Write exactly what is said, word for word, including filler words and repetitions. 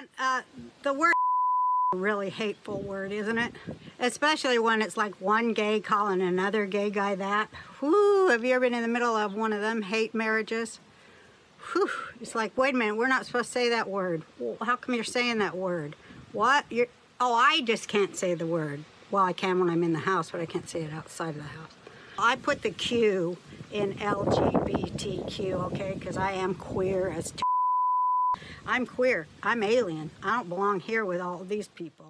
Man, uh, the word a really hateful word, isn't it? Especially when it's like one gay calling another gay guy that. Whew, have you ever been in the middle of one of them hate marriages? Whew, it's like, wait a minute, we're not supposed to say that word. Well, how come you're saying that word? What? You're, oh, I just can't say the word. Well, I can when I'm in the house, but I can't say it outside of the house. I put the Q in L G B T Q, okay, because I am queer as t- I'm queer. I'm alien. I don't belong here with all these people.